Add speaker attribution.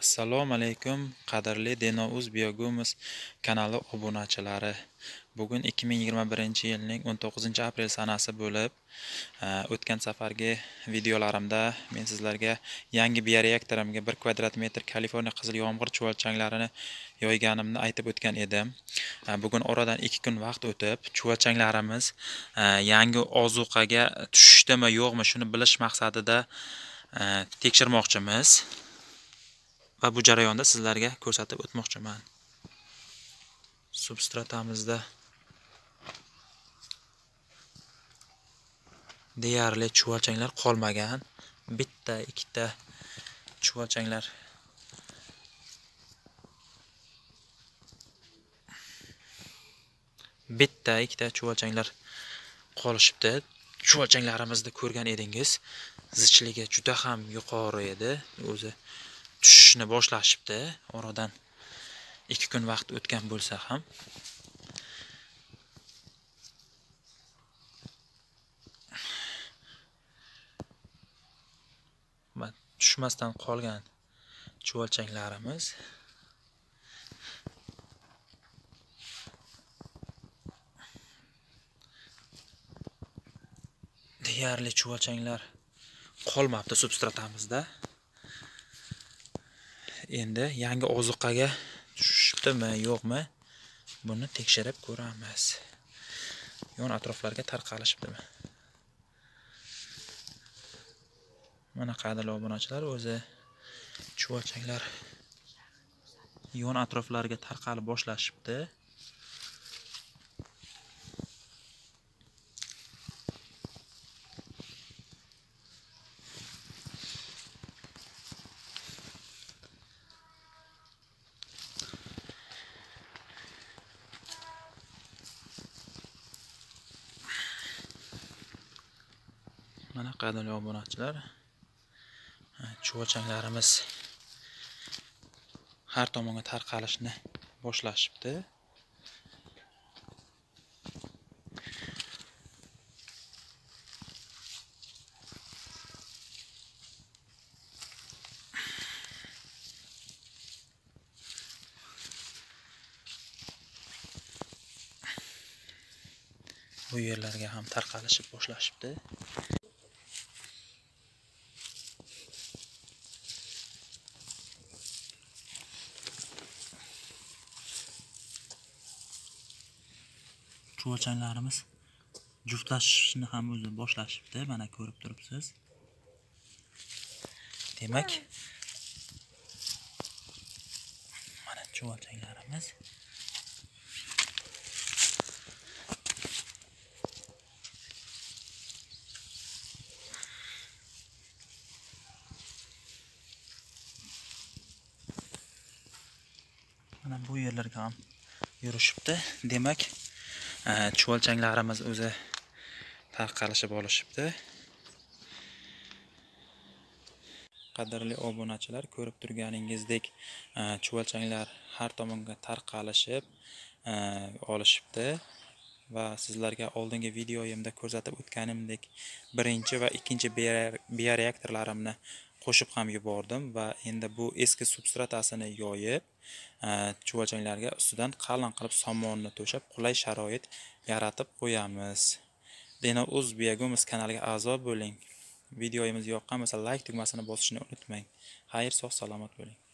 Speaker 1: Assalomu alaykum, qadrli Denouz Biogo'miz kanali obunachilari. Bugun 2021-yilning 19-aprel sanasi bo'lib, o'tgan safargi videolarimda men sizlarga yangi bioreaktorimga 1 kvadrat metr Kaliforniya qizil yomg'ir chuvalchanklarini yoyganimni aytib o'tgan edim. Bugun oradan 2 kun vaqt o'tib, chuvalchanglarimiz yangi ozuqaga tushishdimi, yo'qmi, shuni bilish maqsadida tekshirmoqchimiz. Va bu jarayonda sizlarga ko'rsatib o'tmoqchiman. Substratamizda deyarli chuvalchanglar qolmagan. Bitta, ikkita chuvalchanglar qolishibdi. Chuvalchanglarimizni ko'rgan edingiz, zichligi juda ham yuqori edi. O'zi tushishni boshlashibdi. Oradan 2 kun vaqt o'tgan bo'lsa ham. Tushmasdan qolgan chuvalchanglarimiz deyarli chuvalchanglar qolmabdi substratamizda. Endi yangi ozuqaga tushibdimi, yo'qmi, buni tekshirib ko'ramiz. Yon atroflarga tarqalishibdimi? Mana qadrli obunachilar, o'zi chuvalchanglar yon atroflarga tarqalib boshlashibdi. Mana qadrli obunachilar, chuvalchanglarimiz har tomonga tarqalishni boshlashibdi. Bu yerlarga ham tarqalishib boshlashibdi. Chuvalchanglarimiz juftlashishni ham o'zi boshlashibdi. Mana ko'rib turibsiz. Demak, mana chuvalchanglarimiz mana bu yerlarga ham yurishibdi. Demak, chuvalchanglarimiz o'zi tarqalishib olishibdi. Qadrli obunachilar, ko'rib turganingizdek, chuvalchanglar har tomonga tarqalishib olishibdi va sizlarga oldingi videoyimda ko'rsatib o'tganimdek birinchi va ikkinchi bioreaktorlarimni qo'shib ham yubordim va endi bu eski substratasini yoyib, chuvalchanglarga ustidan qalin qilib somonni to'shab, qulay sharoit yaratib qo'yamiz. Denouz Biogo'miz kanaliga a'zo bo'ling. Videoyimiz yoqqan bo'lsa like tugmasini bosishni unutmang. Xayr, sog' salomat bo'ling.